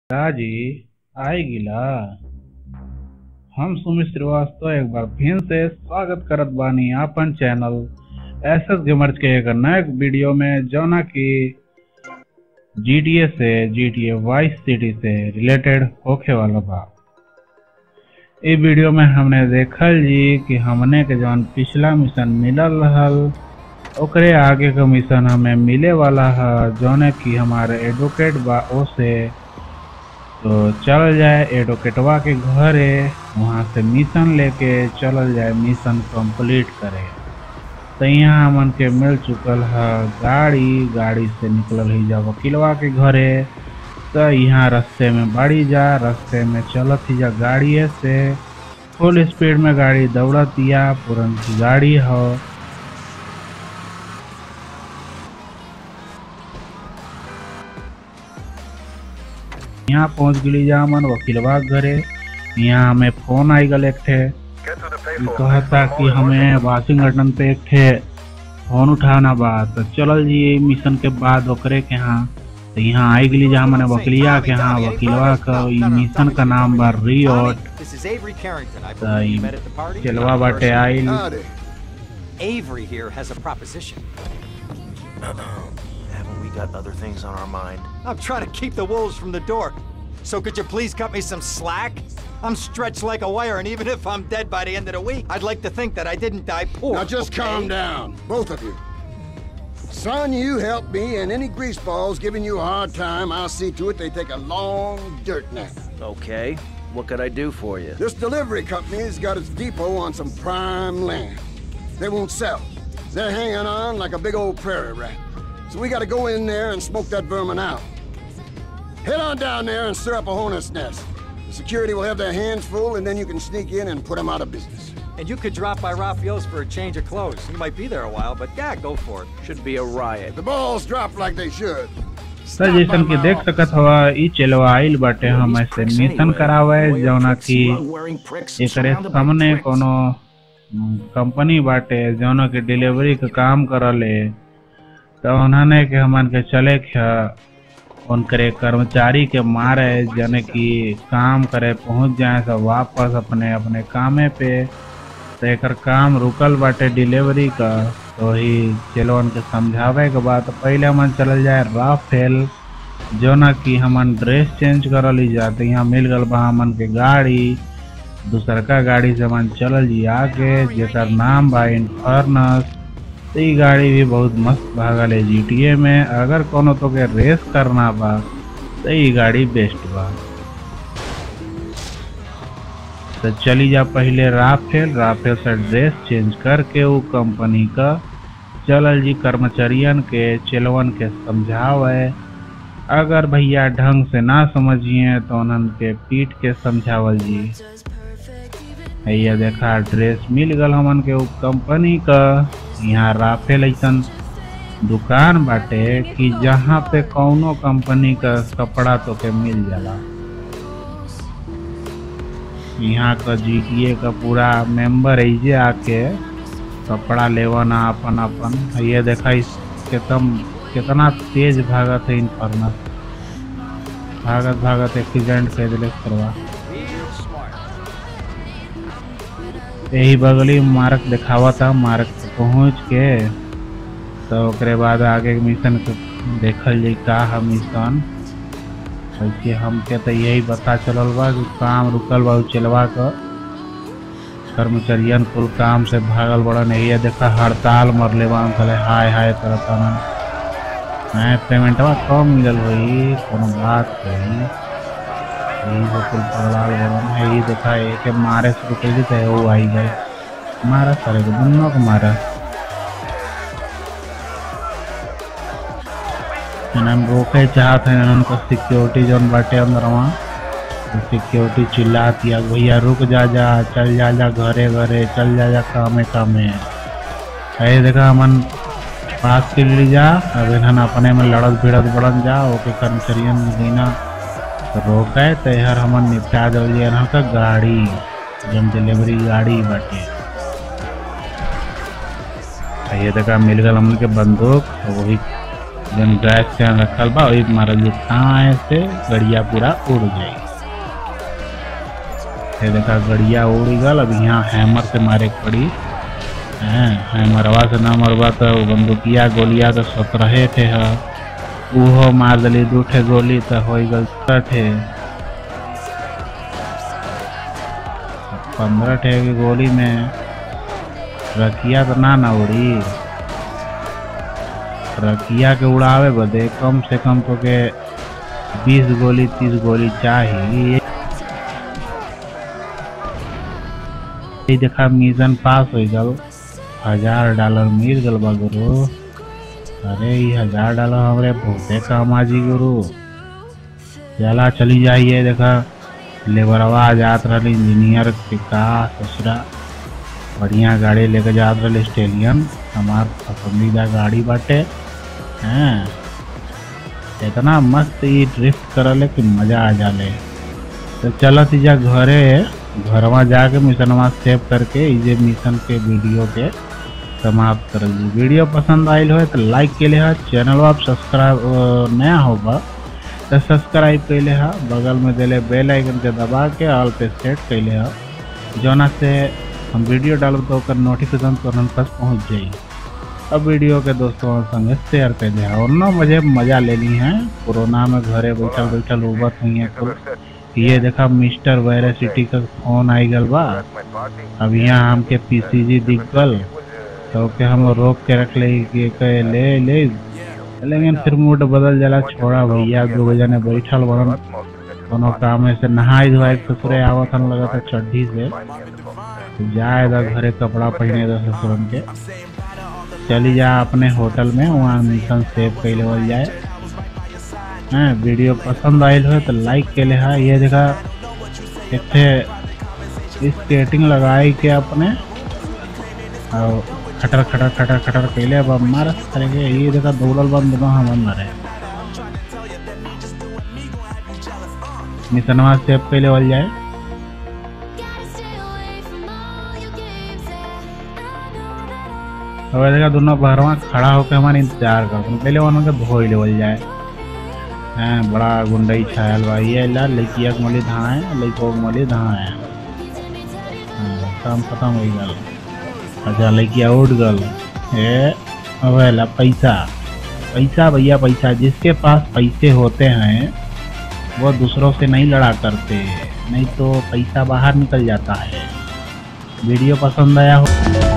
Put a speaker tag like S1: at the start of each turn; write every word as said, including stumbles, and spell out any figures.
S1: जी आई गिला। हम सुमित श्रीवास्तव एक बार फिर से स्वागत करत बानी आपन चैनल एस एस गेमर्स के एक नए वीडियो में, जौना की जीटीए से जीटीए वाइस सिटी से रिलेटेड होखे वाला बा। इस वीडियो में हमने देखल जी कि हमने के जौन पिछला मिशन मिलल रहल ओकरे आगे का मिशन हमें मिले वाला है, जौने की हमारे एडवोकेट बा ओसे तो चल जाए एडवोकेटवा के घरे, वहाँ से मिशन लेके चल जाए मिशन कंप्लीट करे। तो यहाँ हमन के मिल चुकल है गाड़ी गाड़ी से निकलल ही जा वकीलवा के घरे। तो यहाँ रास्ते में बाड़ी जा रास्ते में चलत ही जा गाड़िए से फुल स्पीड में गाड़ी दौड़तिया, पुरन की गाड़ी हो। यहाँ पहुँच गई जा मन वकीलवा घरे। यहाँ हमें फोन आई गल एक ठे, कहता कि हमें वाशिंगटन पे एक ठे फोन उठाना बा। तो चलल जी मिशन के बाद ओकरे के यहाँ। तो यहाँ आई गई जा मैंने वकीलिया के यहाँ। वकीलवा का मिशन का नाम बा रियोट। चलवा बाटे आई।
S2: Avery here has a proposition. Haven't we got other things on our mind? I'm trying to keep the wolves from the door. So could you please cut me some slack? I'm stretched like a wire, and even if I'm dead by the end of the week, I'd like to think that I didn't die poor.
S3: Now just okay? Calm down, both of you. Son, you help me, and any greaseballs giving you a hard time, I'll see to it they take a long dirt nap.
S4: Okay, what could I do for you?
S3: This delivery company's got its depot on some prime land. They won't sell. They're hanging on like a big old prairie rat. So we gotta go in there and smoke that vermin out. Head on down there and stir up a hornet's nest. The security will have their hands full, and then you can sneak in and put them out of business.
S2: And you could drop by Raphael's for a change of clothes. You might be there a while, but yeah, go for it.
S4: Should be a riot.
S3: The balls drop like they should.
S1: Sir Jason कि देख सकत हवा ई चलवा आइल बाटे हम ऐसे mission करावे, जौना की एकरे सामने कोनो कंपनी बाटे जौना की डिलीवरी का काम करले। तो उन्होंने के हमन के चले क्या उनके कर्मचारी के मारे जने की काम करे पहुंच जाए सब वापस अपने अपने कामे पे। तो एक काम रुकल बाटे डिलीवरी का। तो ही चलो उनके समझावे के बाद पहले हमन चल जाए राफेल, जो ना कि हमन ड्रेस चेंज कर ली जाते। यहाँ मिल गल बा हमन के गाड़ी, दूसर का गाड़ी से हमन चल जी आगे जेकर नाम बा इन्फर्नस। तो ये गाड़ी भी बहुत मस्त भागल है जीटीए में। अगर कोनो तो के रेस करना बा तो ये गाड़ी बेस्ट बा। तो चली जा पहले राफेल राफेल से ड्रेस चेंज करके वो कंपनी का चलल जी कर्मचारियन के चलवन के समझावे। अगर भैया ढंग से ना समझिए तो उनके पीट के समझावल जी। भैया देखा ड्रेस मिल गल हमन के वो कंपनी का। यहाँ राफेल ऐसन दुकान बाटे कि जहाँ पे कौनो कंपनी का कपड़ा तो के मिल जाला। यहाँ का जीटीए का पूरा मेंबर ऐजे आके कपड़ा लेवना अपन अपन। ये देखा इस कितना तेज भागत है इन्फर्नस। भागत भागत एक्सीडेंट कर दिले करवा। यही बगली मार्क दिखावा था, मार्क पहुँच के तो ओकरे बाद आगे मिशन देखल जाए का है मिशन। वैसे हमके तो यही बता चलल बा कि काम रुकल बा चलवा का। कर्मचारियन कुल काम से भागल बड़ा नहीं देखा हड़ताल मरले बा भले हाय हाय करता ना पेमेंटवा कम मिलल भाई कोनो बात कही। यही जो कुल पगलाल बड़न है ये देखा एक मारे शुरू कर देते वो आई गए मारा सारे को दोनों को मारा। हम रोके चाहते हैं उनको सिक्योरिटी जोन बाटे अंदर वहाँ। तो सिक्योरिटी चिल्लाती है भैया रुक जा जा चल जा जा घरे घरे चल जा जा कामे कामे। है देखा हमन पास के लिए जा अब इन्हन अपने में लड़त भिड़त बढ़न जा ओके कर्मचारियन महीना तो रोके तो यार हमन निपटा दो यहाँ का गाड़ी जब डिलीवरी गाड़ी बाटे। ये देखा मिल गल हमन के बंदूक वही जन ड्राइव चैन रखल बा वही मारा जो थाए से गड़िया पूरा उड़ गई। ये देखा गड़िया उड़ गल। अब यहाँ हैमर से मारे पड़ी हैं, हैमरवा से ना मरवा तो बंदूकिया गोलिया तो सत्रहे थे है, उहो मार दली दू ठे गोली तो हो गल थे पंद्रह ठे की गोली में रकिया तो ना ना उड़ी। रकिया के उड़ावे बदे कम से कम तो के बीस गोली तीस गोली चाहिए। ये देखा मिशन पास हो गल, हजार डॉलर मिल गल बा गुरु। अरे ये हजार डॉलर हमारे बहुते काम आजी गुरु। चला चली जाइए। देखा लेबरवा जात रही इंजीनियर के का ससुरा बढ़िया गाड़ी लेके जात रही स्टेलियन, हमार पसंदीदा गाड़ी बाटे हैं। इतना मस्त ये ड्रिफ्ट करले कि मजा आ जाले। तो चलो तीजा घरे घरवा जाके मिशनवा सेव करके इजे मिशन के वीडियो के समाप्त कर दी। वीडियो पसंद आयल हो तो लाइक के लिए, चैनल आप सब्सक्राइब नया होगा तो सब्सक्राइब कैले है, बगल में देले बेल आइकन के दबा के ऑल पे सेट कैले है, जोना से हम वीडियो डालब तो ओकर नोटिफिकेशन तुरंत तक पहुंच जाई। अब वीडियो के दोस्तों संगे शेयर कर दे और ना मुझे मजा लेनी है। कोरोना में घरे बैठल बैठल उबत हुई है तो ये देखा मिस्टर वायरस सिटी का फोन आई गल बा। अब यहाँ हमके पीसीजी दिख गल तो के हम रोक के रख ले के ले ले लेकिन फिर मूड बदल जाला। छोड़ा भैया दो जने बैठल बड़न दोनों काम से नहाई धोआई ससुरे आवत हम लगा था चड्ढी से तो जाएगा घरे कपड़ा पहने दो ससुरन के। चली जा अपने होटल में, वहाँ मिशन सेव कर लेवल जाए। हैं वीडियो पसंद आयल हो तो लाइक के लिए है। ये देखा एक स्केटिंग लगाई के अपने और खटर खटर खटर खटर कैले अब मार करेंगे। ये देखा दौड़ल बंद दोनों हम मारे मिशनवा सेव के लेवल जाए। अब देखा दोनों बहरवा खड़ा होकर हमारे इंतजार कर पहले वन के धोई लेवल जाए। हैं बड़ा गुंडई छायल बा। ये ला लड़किया के मली धाए लड़कों के मली धाए काम खत्म हो गल। अच्छा लड़किया उठ गल। ए अब पैसा पैसा भैया पैसा। जिसके पास पैसे होते हैं वो दूसरों से नहीं लड़ा करते, नहीं तो पैसा बाहर निकल जाता है। वीडियो पसंद आया हो